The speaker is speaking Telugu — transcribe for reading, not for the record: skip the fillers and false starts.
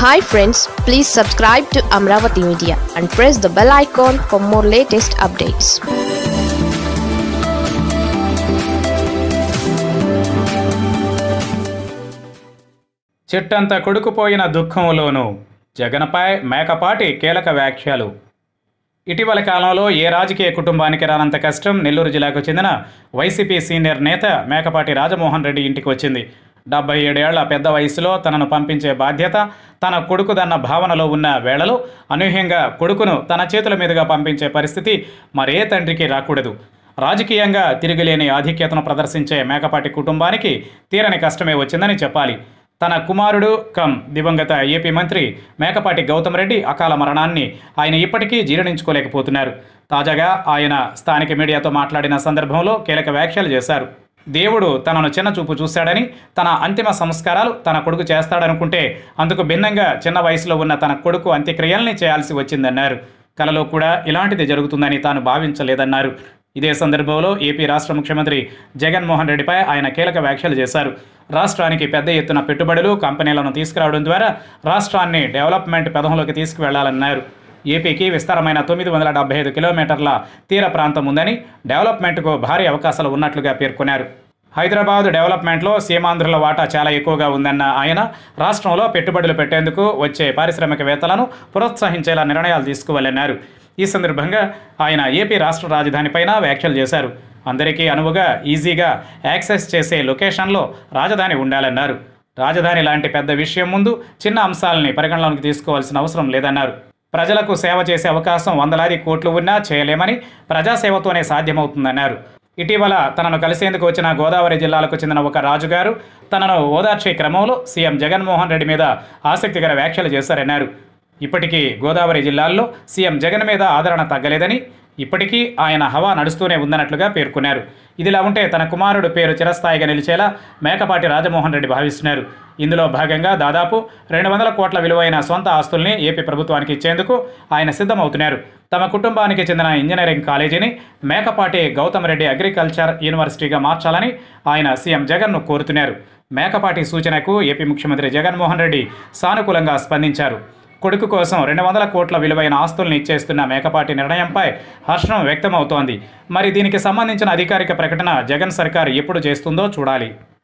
Hi friends, please subscribe to Amaravathi Media and press the bell icon for more latest updates. చిట్టంత కొడుకుపోయిన దుఃఖంలోనూ జగన్పై మేకపాటి కీలక వ్యాఖ్యలు. ఇటీవల కాలంలో ఏ రాజకీయ కుటుంబానికి రానంత కష్టం నెల్లూరు జిల్లాకు చెందిన వైసీపీ సీనియర్ నేత మేకపాటి రాజమోహన్ రెడ్డి ఇంటికి వచ్చింది. 77 ఏళ్ల పెద్ద వయసులో తనను పంపించే బాధ్యత తన కొడుకుదన్న భావనలో ఉన్న వేళలో అనూహ్యంగా కొడుకును తన చేతుల మీదుగా పంపించే పరిస్థితి మరే తండ్రికి రాకూడదు. రాజకీయంగా తిరుగులేని ఆధిక్యతను ప్రదర్శించే మేకపాటి కుటుంబానికి తీరని కష్టమే వచ్చిందని చెప్పాలి. తన కుమారుడు దివంగత ఏపీ మంత్రి మేకపాటి గౌతమ్ రెడ్డి అకాల మరణాన్ని ఆయన ఇప్పటికీ జీర్ణించుకోలేకపోతున్నారు. తాజాగా ఆయన స్థానిక మీడియాతో మాట్లాడిన సందర్భంలో కీలక వ్యాఖ్యలు చేశారు. దేవుడు తనను చిన్న చూపు చూశాడని, తన అంతిమ సంస్కారాలు తన కొడుకు చేస్తాడనుకుంటే అందుకు భిన్నంగా చిన్న వయసులో ఉన్న తన కొడుకు అంత్యక్రియల్ని చేయాల్సి వచ్చిందన్నారు. కలలో కూడా ఇలాంటిది జరుగుతుందని తాను భావించలేదన్నారు. ఇదే సందర్భంలో ఏపీ రాష్ట్ర ముఖ్యమంత్రి జగన్మోహన్ రెడ్డిపై ఆయన కీలక వ్యాఖ్యలు చేశారు. రాష్ట్రానికి పెద్ద ఎత్తున పెట్టుబడులు, కంపెనీలను తీసుకురావడం ద్వారా రాష్ట్రాన్ని డెవలప్మెంట్ పథంలోకి తీసుకువెళ్లాలన్నారు. ఏపీకి విస్తారమైన 975 కిలోమీటర్ల తీర ప్రాంతం ఉందని, డెవలప్మెంట్కు భారీ అవకాశాలు ఉన్నట్లుగా పేర్కొన్నారు. హైదరాబాద్ డెవలప్మెంట్లో సీమాంధ్రుల వాటా చాలా ఎక్కువగా ఉందన్న ఆయన రాష్ట్రంలో పెట్టుబడులు పెట్టేందుకు వచ్చే పారిశ్రామికవేత్తలను ప్రోత్సహించేలా నిర్ణయాలు తీసుకోవాలన్నారు. ఈ సందర్భంగా ఆయన ఏపీ రాష్ట్ర రాజధానిపైన వ్యాఖ్యలు చేశారు. అందరికీ అనువుగా ఈజీగా యాక్సెస్ చేసే లొకేషన్లో రాజధాని ఉండాలన్నారు. రాజధాని లాంటి పెద్ద విషయం ముందు చిన్న అంశాలని పరిగణలోకి తీసుకోవాల్సిన అవసరం లేదన్నారు. ప్రజలకు సేవ చేసే అవకాశం వందలాది కోట్లు ఉన్నా చేయలేమని, ప్రజాసేవతోనే సాధ్యమవుతుందన్నారు. ఇటీవల తనను కలిసేందుకు వచ్చిన గోదావరి జిల్లాలకు చెందిన ఒక రాజుగారు తనను ఓదార్చే క్రమంలో సీఎం జగన్మోహన్ రెడ్డి మీద ఆసక్తికర వ్యాఖ్యలు చేశారన్నారు. ఇప్పటికీ గోదావరి జిల్లాల్లో సీఎం జగన్ మీద ఆదరణ తగ్గలేదని, ఇప్పటికీ ఆయన హవా నడుస్తూనే ఉందన్నట్లుగా పేర్కొన్నారు. ఇదిలా ఉంటే తన కుమారుడు పేరు చిరస్థాయిగా నిలిచేలా మేకపాటి రాజమోహన్ రెడ్డి భావిస్తున్నారు. ఇందులో భాగంగా దాదాపు 200 కోట్ల విలువైన సొంత ఆస్తుల్ని ఏపీ ప్రభుత్వానికి ఇచ్చేందుకు ఆయన సిద్ధమవుతున్నారు. తమ కుటుంబానికి చెందిన ఇంజనీరింగ్ కాలేజీని మేకపాటి గౌతమ్ రెడ్డి అగ్రికల్చర్ యూనివర్సిటీగా మార్చాలని ఆయన సీఎం జగన్ను కోరుతున్నారు. మేకపాటి సూచనకు ఏపీ ముఖ్యమంత్రి జగన్మోహన్ రెడ్డి సానుకూలంగా స్పందించారు. కొడుకు కోసం 200 కోట్ల విలువైన ఆస్తుల్ని ఇచ్చేస్తున్న మేకపాటి నిర్ణయంపై హర్షం వ్యక్తమవుతోంది. మరి దీనికి సంబంధించిన అధికారిక ప్రకటన జగన్ సర్కార్ ఎప్పుడు చేస్తుందో చూడాలి.